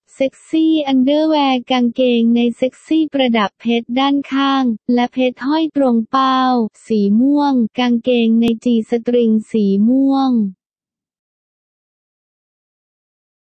เซ็กซี่อันเดอร์แวร์กางเกงในเซ็กซี่ประดับเพชรด้านข้างและเพชรห้อยตรงเป้าสีม่วงกางเกงในจีสตริงสีม่วง